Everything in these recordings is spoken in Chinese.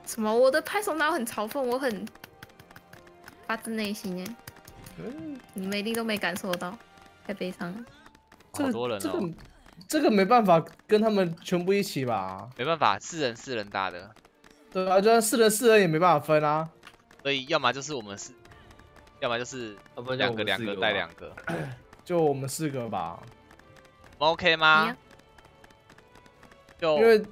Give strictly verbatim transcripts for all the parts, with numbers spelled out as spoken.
什么？我的拍手哪很嘲讽？我很发自内心哎。 嗯， 你们一定都没感受到，太悲伤了。 好多人哦。 这个这个没办法跟他们全部一起吧？ 没办法，四人四人大的， 对啊，就算四人四人也没办法分啊。 所以要么就是我们是，要么就是要不然就两个两我们四个吧个带两个， 就我们四个吧， 我们 OK 吗？就因为对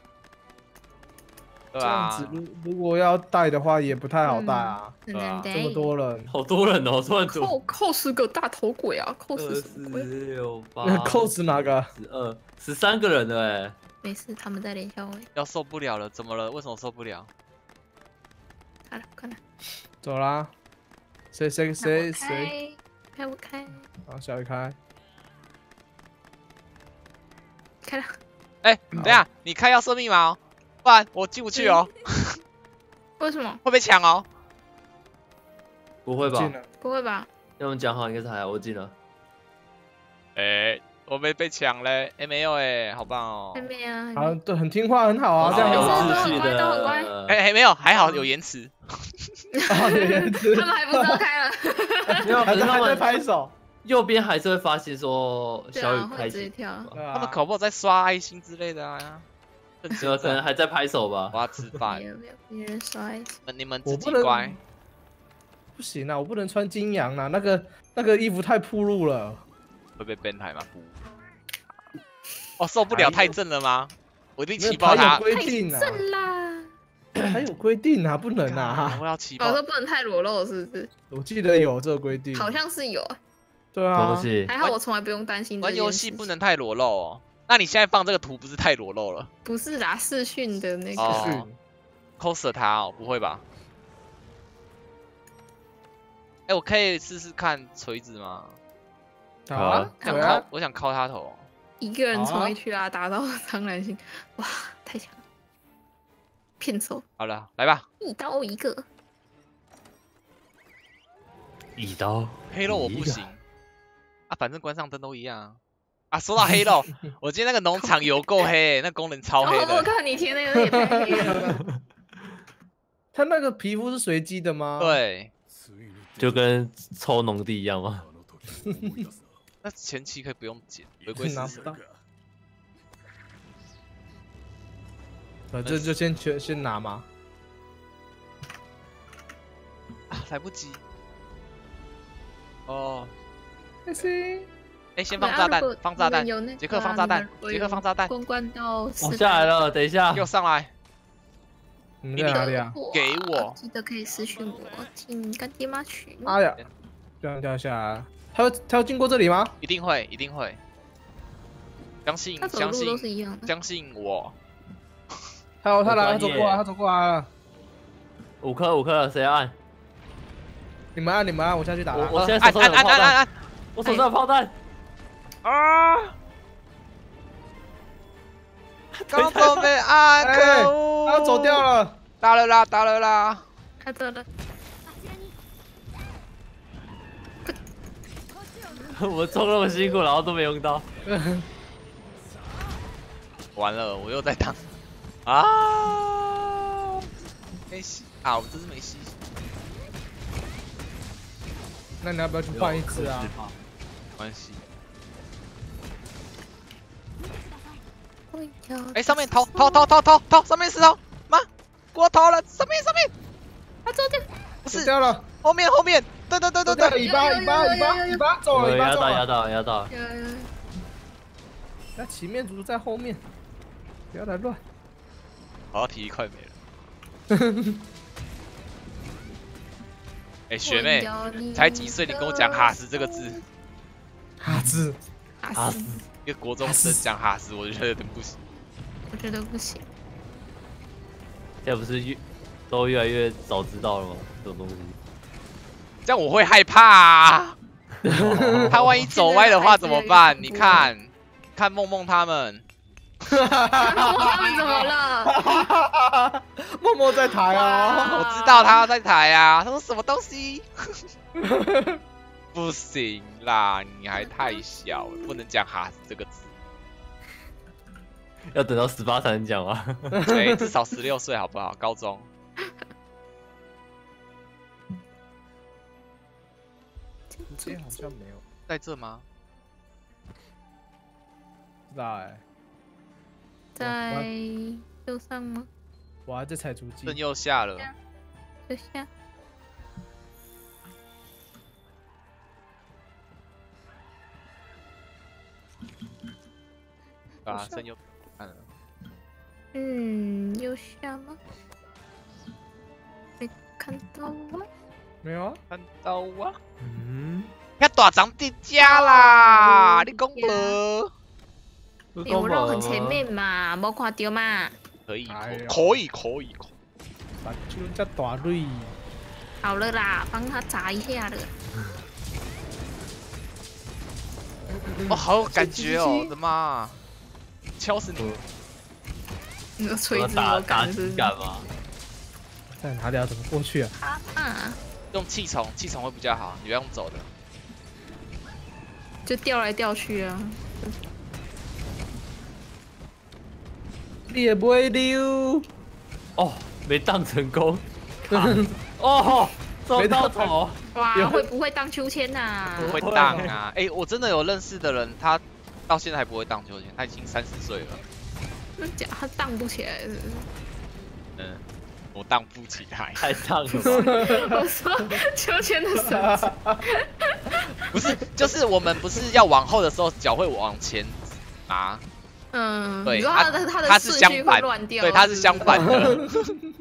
这样子啊， 如如果要带的话也不太好带啊， 很对啊难带。 这么多人， 好多人哦，突然扣扣十个大头鬼啊！扣二十什么鬼？ 四六八扣死哪个？ 十二十三个人了哎， 没事，他们在连消位。 要受不了了，怎么了？为什么受不了？ 看了看了， 走啦，谁谁谁谁？ 谁？开我开， 好，小雨开。 开了。 哎，等一下，你开要设密码哦，不然我进不去哦， 为什么？ 会被抢哦。 不会吧进？了， 不会吧？ 要我们讲好应该是还好，我进了。 哎，我没被抢嘞，哎没有哎，好棒哦还。没啊。 好，对，很听话，很好啊，这样有好啊。 秩序的都很乖哎还没有，还好有延迟。 啊有人知他们还不知道开了。 没有，可还在还在是他们拍手。 右边还是会发现说对小雨啊， 开启， 会直接跳。 对啊他们搞不好在刷爱心之类的啊。 有可能还在拍手吧我。要吃饭没，有没有，别人刷一次。 你们你们自我不能己乖。 不行啊，我不能穿金羊啊，那个那个衣服太暴露了。 会被 ban 台吗？不。哦，受不了，太正了吗？我一定没有气爆他还有。规定啊， 正啦。 还有规定啊，不能啊。 我要气我爆。 说不能太裸露，是不是？ 我记得有这个规定。 好像是有， 对啊东，西还好我从来不用担心这玩件游戏不事情。 能太裸露哦。那你现在放这个图不是太裸露了？ 不是啦，视讯的那哦个。 是 coser 他哦，不会吧？哎，我可以试试看锤子吗？ 好啊， 想对啊敲，，我想敲他头。 一个人好啊从 H R 打到苍蓝星，哇，太强了！骗手， 好了，来吧。 一刀一个。 一刀黑肉我不行啊，反正关上灯都一样啊。啊，说到黑肉，我今天那个农场有够黑，那工人超黑哦，我的。 看你贴那个也太黑了吧。 他那个皮肤是随机的吗？， 对， 就跟抽农地一样吗？ 那前期可以不用剪，回归事实。 拿不到。反正就先先先拿嘛。 啊，来不及。哦， 开心。 哎，先放炸弹，放炸弹。 有那杰克放炸弹，杰克放炸弹， 关关到我四下来了，等一下给。我上来， 你们在哪里啊？ 给我记得可以私讯我，请干爹妈群。 哎呀，这样掉下来，他会他要经过这里吗？ 一定会，一定会。相信，相他走路都是信， 一样的。 相信我。 他有他来，他很专业走过来，他走过来了。 五颗五颗了，谁要按？ 你们按，你们按，我下去打了。 我我现在手按上有炮弹， 按按按按我手上有炮弹。 啊！刚走没按， 哎可恶！ 他要走掉了。 打了啦，打了啦！ 他走了， 我冲那么辛苦，然后都没用到。 完了，我又在当啊！没戏啊！我这是没戏。 那你要不要去换一只啊？ 没关系。 哎哎，上面头头头头头头，上面石头，妈，过头了，上面上面， 他走掉， 不是走掉了， 后面后面，对对对对对， 走掉了，尾巴尾巴尾巴尾巴走了， 有压到压尾巴走了。 到压到。 有有有那前面族在后面，不要来乱。 好，体力快没了。哎，学妹，才几岁，你跟我讲哈斯这个字， 哈兹， 哈斯， 一个国中生讲哈斯，我就觉得有点不行。 我觉得不行。 现在不是越都越来越早知道了吗？这种东西。 这样我会害怕啊！他万一走歪的话怎么办？你看，看梦梦他们， 他们怎么了？ 默默在抬啊。 我知道他在台啊。他说什么东西？不行啦，你还太小了，不能讲哈斯这个字。 要等到十八才能讲吗？ 哎，至少十六岁好不好？高中。 今天好像没有， 在这吗？ 不知道哎。 在右上吗？ 我还在踩足迹正。右下了。 右下。 啊，正右看了。 嗯，右下吗？没看到吗？ 没有啊。 看到啊！ 嗯， 要大张地家啦！你讲无？ 有绕很前面嘛，没看到嘛。 可以， 哎呦可以，可以，可以。 把球叫大瑞。 好了啦，帮他砸一下了。 哦，好有感觉哦！我的妈，敲死你！ 那个锤子打打有感是击感吗？ 在哪里啊？怎么过去啊？ 啊啊！ 用气虫，气虫会比较好，你不要用走的。 就掉来掉去啊。 你也不会溜。 哦，没当成功。哦，撞到头。 哇， 有会不会荡秋千呐？ 不会荡啊！哎、我真的有认识的人，他到现在还不会荡秋千，他已经三十岁了。 那假他荡不起来是不是？ 嗯，我荡不起来。 太烫了吧？ 我说秋千的绳子。 不是，就是我们不是要往后的时候，脚会往前拿。 嗯， 对， 你说他的他的他是顺序会相反， 乱掉， 对，他是相反的。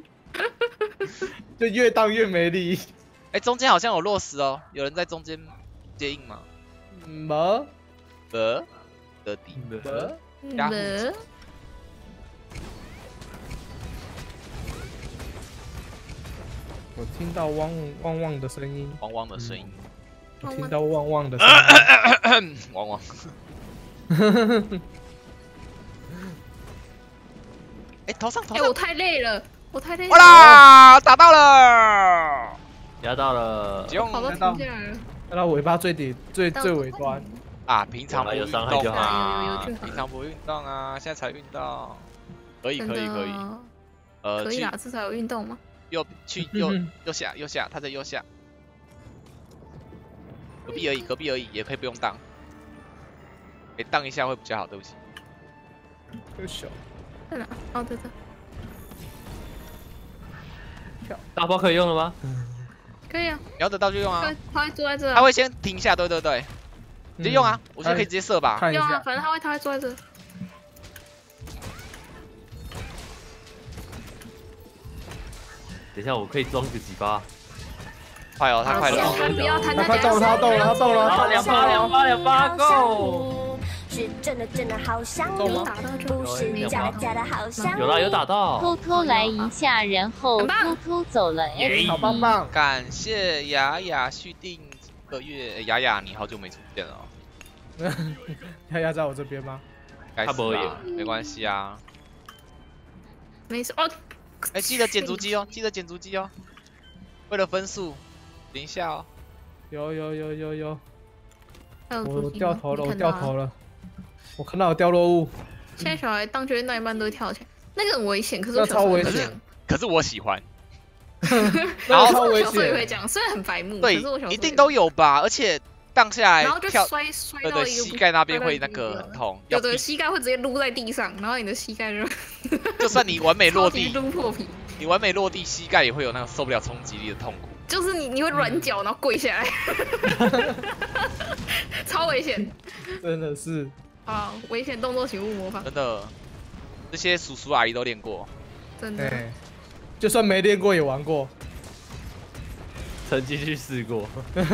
就越荡越没力。 哎、中间好像有落石哦，有人在中间接应吗？ 没得得底， 没， 加护的。 我听到汪汪汪的声音， 汪汪的声音， 我听到汪汪的声音。 汪汪。哎、头上头哎， 上我，太累了，我太累了。 哇啦，打到了， 压到了。 用跑都停下来了。 看到尾巴最底最最尾端。 啊，平常不运有伤害就动好啊有有有就，好平常不运动啊，现在才运动，可以真的可以可以，呃，去可以啦，至少有运动嘛。 右去右右下右下，他在右下，隔壁而已，隔壁而已，也可以不用荡，哎，荡一下会比较好，对不起。 小在哪？哦，在这。 大包可以用了吗？ 可以啊， 你要得到就用啊他，他会坐在这啊。 他会先停下，对对对，直接用啊，我觉得可以直接射吧。 看一用啊， 下， 反正他会他会坐在这。 等一下，我可以装个几发。 快哦，他快了好哦， 不要弹他他快动了，他动了，他动了， 好，两发，两发，两发，Go！ 是真的真的好想有你， 打到就不是假的假的好想你。 有啦，有打到。 偷偷来一下，然后偷偷走了。 好棒棒。 感谢雅雅续订一个月，欸雅雅你好久没出现了哦， 他压在我这边吗？ 该死他不会啦，没关系啊。 没事哦。 哎，记得减足机哦，记得减足机哦。为了分数，等一下哦。 有有有有有， 还有我足迹吗掉头了，我你看到啊掉头了，我看到有掉落物。 现在小孩荡秋千到一半都会跳起来，那个很危险，可是我那小时候超危险也这样。 可是我喜欢， 然后超危我小时候也会险， 这样，虽然很白目， 对可是我小时候， 一定都有吧？而且荡下来然后就跳， 摔摔对对， 到一个膝盖那边会那摔到一个很痛， 对对， 要避膝盖会直接撸在地上，然后你的膝盖就就算你完美落超级地， 撸破皮， 你完美落地，膝盖也会有那个受不了冲击力的痛苦。 就是你你会软脚，然后跪下来，超危险真的是。 啊！危险动作请勿模仿， 真的，这些叔叔阿姨都练过。 真的。 哎，就算没练过也玩过。 曾经去试过。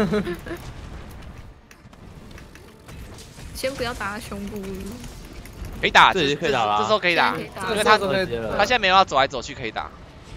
先不要打他胸部， 可以打， 这这里就可以打了啊这时候可以打， 现在可以打因为他这时候可以他现在没有要走来走去，可以打，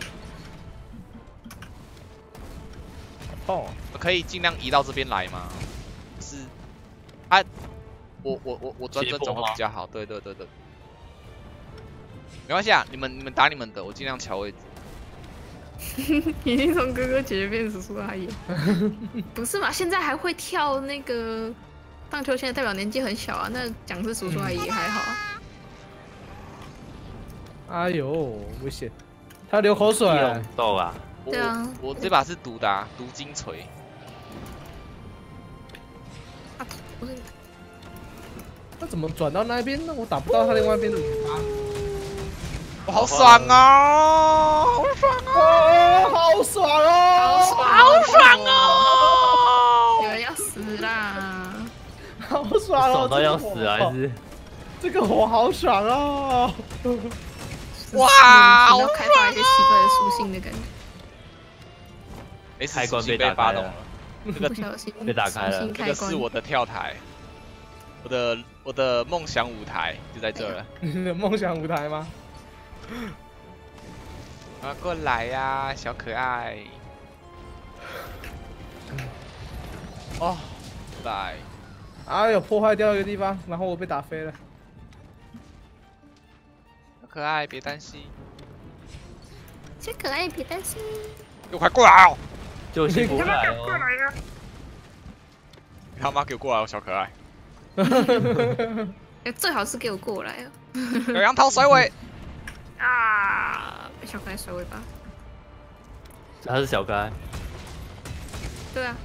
痛哦。 可以尽量移到这边来吗？是，他，我我我我转转转会比较好，对对对对，没关系啊，你们你们打你们的，我尽量调位置。 已经从哥哥姐姐变叔叔阿姨，不是嘛？现在还会跳那个荡秋千，代表年纪很小啊。那讲是叔叔阿姨也还好啊。 哎呦，危险！他流口水。 地龙豆啊！ 对啊， 我这把是毒的、啊，毒金锤。 啊，不是， 他怎么转到那边呢？我打不到他另外一边的尾巴。 我好爽哦！好爽哦，好爽哦！ 好爽哦！ 有人要死啦！ 好爽哦！ 爽到要死啊！还是这个火好爽哦！ 哇， 要开发一些奇怪的属性的感觉。 没开关被被打开了， 发动了， 这个不小心被打开了重新开关这个是我的跳台，我的我的梦想舞台就在这了。 你的梦想舞台吗？ 啊，过来呀、啊，小可爱。哦，来， 啊，有破坏掉一个地方，然后我被打飞了。 小可爱，别担心， 小可爱别担心。 给我快过来哦！ 救星不来哦！ 你他妈给我过来哦，小可爱！ 哎，最好是给我过来哦！ 有杨桃甩尾啊！被小可爱甩尾巴。 他是小可爱。 对啊。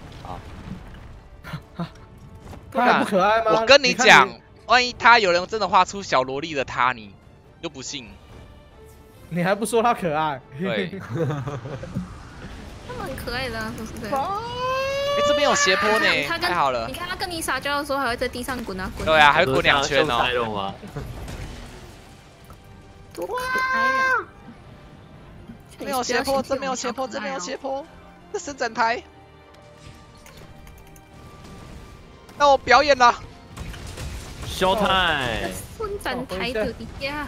他还不可爱吗？ 我跟你你看讲你， 万一他有人真的画出小萝莉的他，你就不信。 你还不说他可爱？ 对， 他们很可爱的啊，说实在。 哎，这边有斜坡呢， 他跟太好了你。看他跟你撒娇的时候，还会在地上滚啊滚。 对啊，还会滚两圈哦。 哦。吗？ 多可爱啊！ 这边有斜坡，这边有斜坡，这边有斜坡，这伸展台。那我表演了 ，show time！ 伸展台的呀！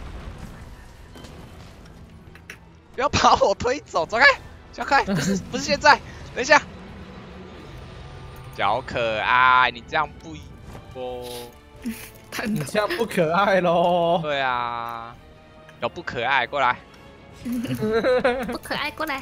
不要把我推走，走开，小可爱，不是不是现在，等一下，小可爱，你这样不哦， 你这样不可爱喽。 对啊，有不可爱，过来， 不可爱，过来。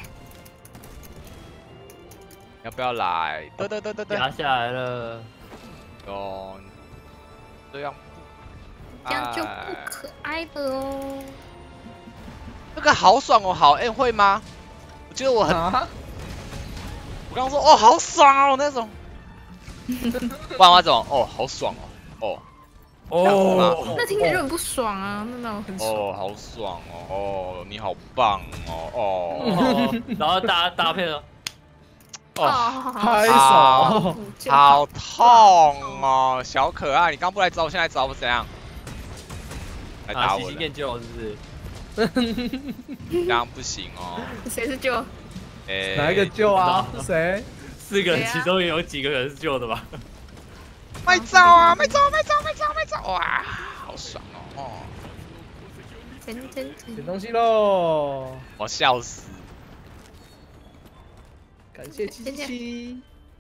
要不要来？对对对对对， 压下来了。 哦，这样这样就不可爱了哦。 这个好爽哦，好 N 会吗？我觉得我很， 啊、 我刚刚说哦，好爽哦那种，不然那种哦，好爽哦，哦哦， 那听起来就很不爽啊，那种很爽。 哦，好爽哦，哦，你好棒哦，哦， 哦，然后搭搭配了。 哦， 拍好手， 好痛哦，小可爱，你刚不来找我，现在来找我怎样？来打我了， 吸吸变救是不是？ 这样不行哦。 谁是救？ 诶， 哪一个救啊？谁？ 四个人其中有几个人是救的吧？ 卖照啊，卖照，卖照，卖照，卖照，哇，好爽哦！哦， 真真真捡东西喽！ 我笑死。 感谢七七。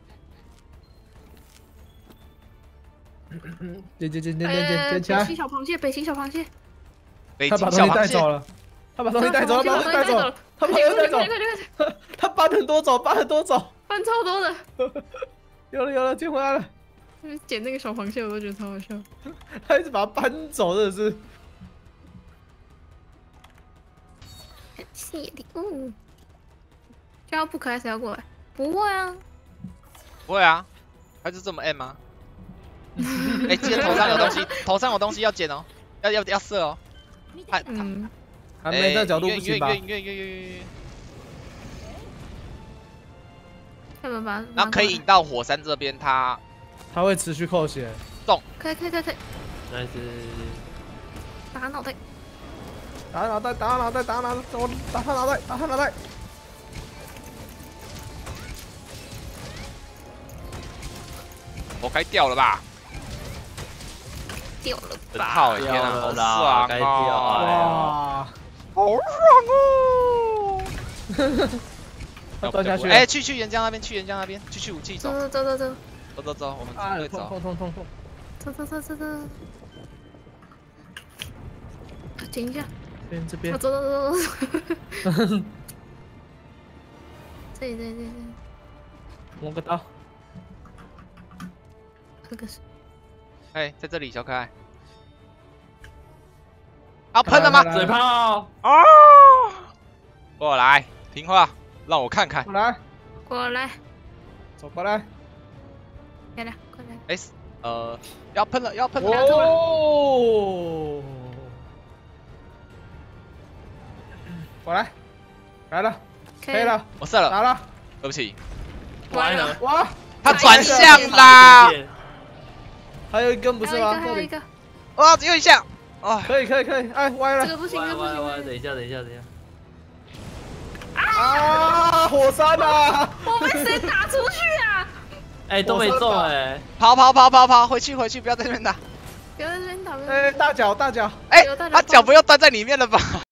捡捡捡捡捡捡捡起来！ 北极小螃蟹，北极小螃蟹。 他把东西带走了，他把东西带走了，把东西带走了，他把东西带走了，他搬很多走，搬很多走， 搬超多的。 有了有了，捡回来了。 捡那个小螃蟹我都觉得超好笑， 他一直把它搬走，真的是。 谢礼物。这样不可爱谁要过来？不会啊， 不会啊，他就这么 M 吗？哎，记得头上有东西，头上有东西要捡哦，要要要射哦。他嗯， 还没这角度不行吧？ 远远远远远远。 看吧吧。 然后可以引到火山这边，他他会持续扣血。 动。 可以可以可以可以。 那是打他脑袋。 打他脑袋，打他脑袋，打他脑袋，我打他脑袋，打他脑袋。 我该掉了吧？ 掉了整吧？ 套天啊，好爽该掉哦！ 哇， 好爽哦！ 他钻下去。 哎，去去岩浆那边，去岩浆那边，去去武器走。 走走走走走走走，我们啊， 对走。 痛痛痛痛痛！ 走走走走走。停一下。 这边这边。 走走走走走。这里这里这里。 摸个刀。 这个是。 哎，在这里，小可爱。 要喷了吗？ 嘴炮啊！过来，听话，让我看看。 过来， 过来， 走过来。 来来，过来。 哎，呃，要喷了，要喷了。 哦，过来，来了，可以了， 我射了， 打了。 对不起。 完了， 哇， 他转向啦！ 还有一根不是吗？ 还有一个， 哇，只有一下。啊， 可以可以可以，哎，歪了。 这个不行，这个不行。 等一下，等一下，等一下。 啊！火山啊！ 我被谁打出去啊？ 哎，都没中哎！ 跑跑跑跑跑，回去回去，不要在这边打。 不要在这边打。 哎，大脚大脚。 哎，他脚不要断在里面了吧？